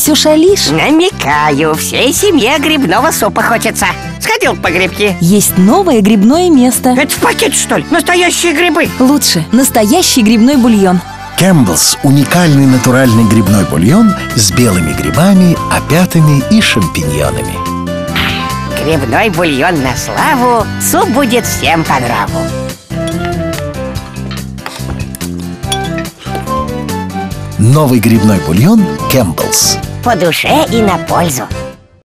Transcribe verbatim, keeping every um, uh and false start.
все шалишь? Намекаю, всей семье грибного супа хочется. Сходил по грибки. Есть новое грибное место. Это в пакет, что ли? Настоящие грибы. Лучше, настоящий грибной бульон. Кэмпбеллс – уникальный натуральный грибной бульон с белыми грибами, опятами и шампиньонами. Грибной бульон на славу, суп будет всем по нраву. Новый грибной бульон Кэмпбеллс. По душе и на пользу.